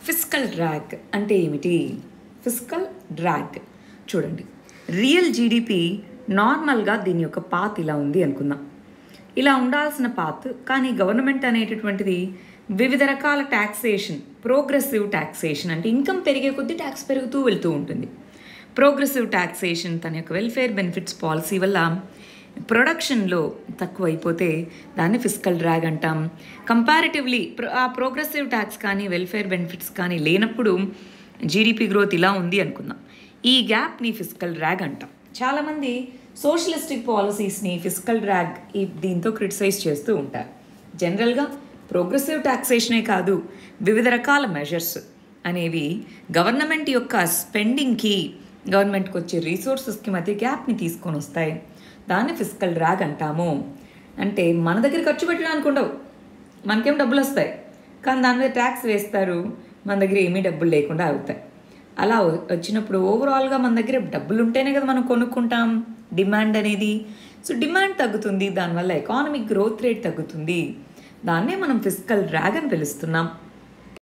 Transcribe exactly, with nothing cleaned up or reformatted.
Fiscal drag అంటే ఏమిటి? Fiscal drag చూడండి, రియల్ జీడిపి నార్మల్గా దీని యొక్క పాత్ ఇలా ఉంది అనుకుందాం. ఇలా ఉండాల్సిన పాత్, కానీ గవర్నమెంట్ అనేటటువంటిది వివిధ రకాల ట్యాక్సేషన్, ప్రోగ్రెసివ్ ట్యాక్సేషన్ అంటే ఇన్కమ్ పెరిగే కొద్దీ ట్యాక్స్ పెరుగుతూ వెళ్తూ ఉంటుంది. ప్రోగ్రెసివ్ ట్యాక్సేషన్ తన యొక్క వెల్ఫేర్ బెనిఫిట్స్ పాలసీ వల్ల ప్రొడక్షన్లో తక్కువ అయిపోతే దాన్ని ఫిస్కల్ డ్రాగ్ అంటాం. కంపారిటివ్లీ ఆ ప్రోగ్రెసివ్ ట్యాక్స్ కానీ వెల్ఫేర్ బెనిఫిట్స్ కానీ లేనప్పుడు జీడిపి గ్రోత్ ఇలా ఉంది అనుకుందాం. ఈ గ్యాప్ని ఫిస్కల్ డ్రాగ్ అంటాం. చాలామంది సోషలిస్టిక్ పాలసీస్ని ఫిస్కల్ డ్రాగ్ ఈ దీంతో క్రిటిసైజ్ చేస్తూ ఉంటారు. జనరల్గా ప్రోగ్రెసివ్ ట్యాక్సేషనే కాదు, వివిధ రకాల మెజర్స్ అనేవి గవర్నమెంట్ యొక్క స్పెండింగ్కి, గవర్నమెంట్కి వచ్చే రీసోర్సెస్కి మధ్య గ్యాప్ని తీసుకొని వస్తాయి. దాన్ని ఫిస్కల్ డ్రాగ్ అంటాము. అంటే మన దగ్గర ఖర్చు పెట్టడానికి ఉండవు, మనకేం డబ్బులు వస్తాయి, కానీ దాని మీద ట్యాక్స్ వేస్తారు, మన దగ్గర ఏమీ డబ్బులు లేకుండా అవుతాయి. అలా వచ్చినప్పుడు ఓవరాల్గా మన దగ్గర డబ్బులు ఉంటేనే కదా మనం కొనుక్కుంటాం, డిమాండ్ అనేది. సో డిమాండ్ తగ్గుతుంది, దానివల్ల ఎకానమిక్ గ్రోత్ రేట్ తగ్గుతుంది. దాన్నే మనం ఫిస్కల్ డ్రాగ్ అని పిలుస్తున్నాం.